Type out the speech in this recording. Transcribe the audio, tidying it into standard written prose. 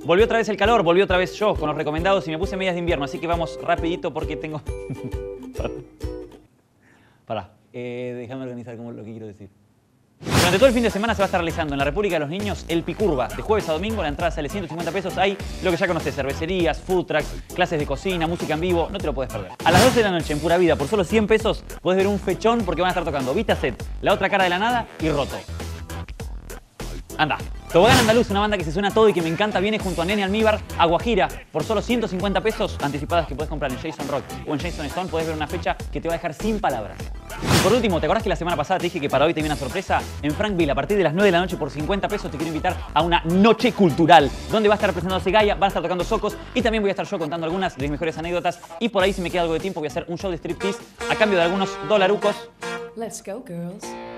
Volvió otra vez el calor, volvió otra vez yo con los recomendados y me puse medias de invierno, así que vamos rapidito porque tengo... Pará, déjame organizar como lo que quiero decir. Durante todo el fin de semana se va a estar realizando en la República de los Niños el Picurva. De jueves a domingo la entrada sale 150 pesos. Hay lo que ya conocés, cervecerías, food trucks, clases de cocina, música en vivo. No te lo puedes perder. A las 12 de la noche en Pura Vida, por solo 100 pesos, podés ver un fechón porque van a estar tocando Vita Set, La Otra Cara de la Nada y Roto. Anda. Tobogán Andaluz, una banda que se suena todo y que me encanta, viene junto a Nene Almíbar a Guajira por solo 150 pesos anticipadas que podés comprar en Jason Rock o en Jason Stone. Podés ver una fecha que te va a dejar sin palabras. Y por último, ¿te acordás que la semana pasada te dije que para hoy te vi una sorpresa? En Frankville, a partir de las 9 de la noche por 50 pesos te quiero invitar a una noche cultural donde va a estar presentándose Gaia, van a estar tocando Socos y también voy a estar yo contando algunas de mis mejores anécdotas y por ahí si me queda algo de tiempo voy a hacer un show de striptease a cambio de algunos dolarucos. Let's go, girls.